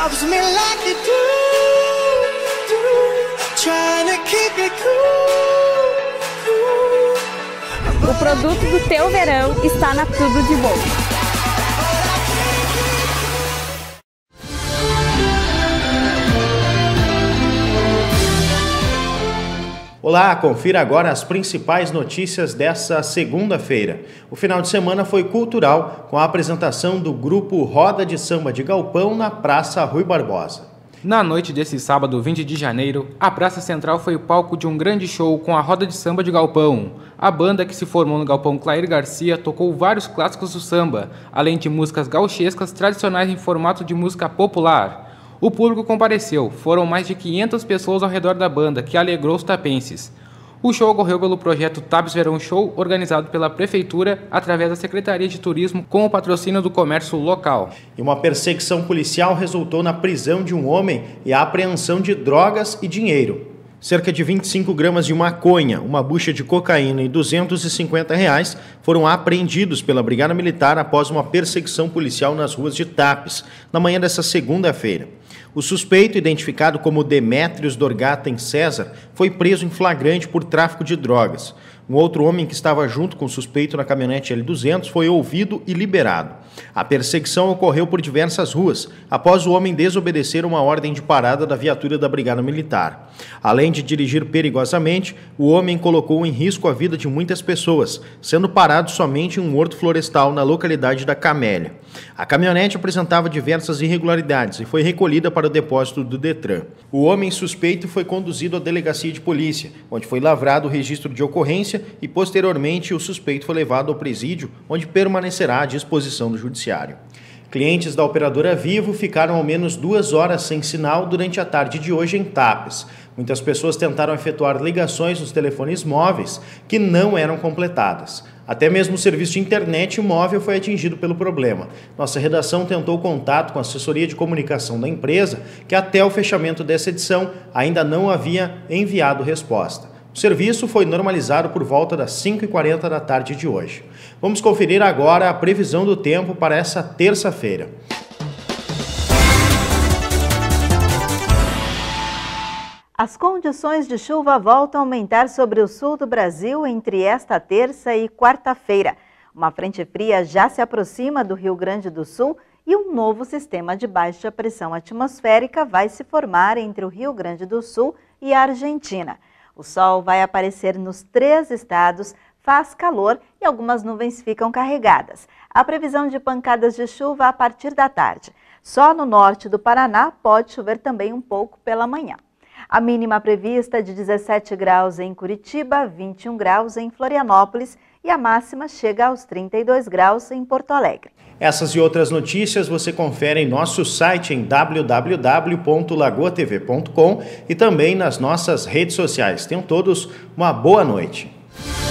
loves me like you do, trying to keep it cool. O produto do teu verão está na Tudo de Bom. Olá, confira agora as principais notícias dessa segunda-feira. O final de semana foi cultural, com a apresentação do grupo Roda de Samba de Galpão na Praça Rui Barbosa. Na noite desse sábado, 20 de janeiro, a Praça Central foi o palco de um grande show com a Roda de Samba de Galpão. A banda, que se formou no Galpão Clair Garcia, tocou vários clássicos do samba, além de músicas gauchescas tradicionais em formato de música popular. O público compareceu, foram mais de 500 pessoas ao redor da banda, que alegrou os tapenses. O show ocorreu pelo projeto Tabs Verão Show, organizado pela Prefeitura através da Secretaria de Turismo com o patrocínio do comércio local. E uma perseguição policial resultou na prisão de um homem e a apreensão de drogas e dinheiro. Cerca de 25 gramas de maconha, uma bucha de cocaína e R$250 foram apreendidos pela Brigada Militar após uma perseguição policial nas ruas de Tapes, na manhã dessa segunda-feira. O suspeito, identificado como Demétrios Dorgaten César, foi preso em flagrante por tráfico de drogas. Um outro homem que estava junto com o suspeito na caminhonete L200 foi ouvido e liberado. A perseguição ocorreu por diversas ruas, após o homem desobedecer uma ordem de parada da viatura da Brigada Militar. Além de dirigir perigosamente, o homem colocou em risco a vida de muitas pessoas, sendo parado somente em um horto florestal na localidade da Camélia. A caminhonete apresentava diversas irregularidades e foi recolhida para o depósito do Detran. O homem suspeito foi conduzido à delegacia de polícia, onde foi lavrado o registro de ocorrência e, posteriormente, o suspeito foi levado ao presídio, onde permanecerá à disposição do judiciário. Clientes da operadora Vivo ficaram ao menos 2 horas sem sinal durante a tarde de hoje em Tapes. Muitas pessoas tentaram efetuar ligações nos telefones móveis que não eram completadas. Até mesmo o serviço de internet móvel foi atingido pelo problema. Nossa redação tentou contato com a assessoria de comunicação da empresa, que até o fechamento dessa edição ainda não havia enviado resposta. O serviço foi normalizado por volta das 5h40 da tarde de hoje. Vamos conferir agora a previsão do tempo para essa terça-feira. As condições de chuva voltam a aumentar sobre o sul do Brasil entre esta terça e quarta-feira. Uma frente fria já se aproxima do Rio Grande do Sul e um novo sistema de baixa pressão atmosférica vai se formar entre o Rio Grande do Sul e a Argentina. O sol vai aparecer nos 3 estados, faz calor e algumas nuvens ficam carregadas. A previsão de pancadas de chuva a partir da tarde. Só no norte do Paraná pode chover também um pouco pela manhã. A mínima prevista é de 17 graus em Curitiba, 21 graus em Florianópolis e a máxima chega aos 32 graus em Porto Alegre. Essas e outras notícias você confere em nosso site em www.lagoatv.com e também nas nossas redes sociais. Tenham todos uma boa noite.